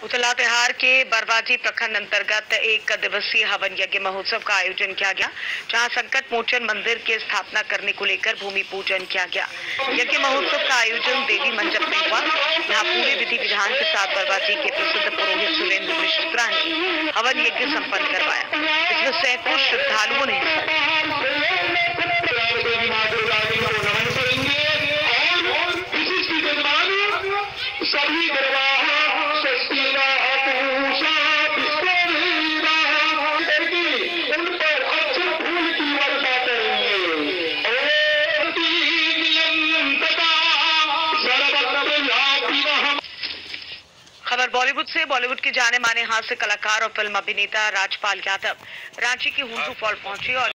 लातेहार के बरवाजी प्रखंड अंतर्गत एक दिवसीय हवन यज्ञ महोत्सव का आयोजन किया गया, जहां संकट मोचन मंदिर की स्थापना करने को लेकर भूमि पूजन किया गया। यज्ञ महोत्सव का आयोजन देवी मंडप में हुआ। यहां पूरे विधि विधान के साथ बरवाजी के प्रसिद्ध पुरोहित सुरेंद्र मिश्रा ने हवन यज्ञ संपन्न करवाया। इसमें सैकड़ों श्रद्धालुओं ने खबर बॉलीवुड से। बॉलीवुड के जाने माने हास्य कलाकार और फिल्म अभिनेता राजपाल यादव रांची के हुजूर फॉल पहुंचे और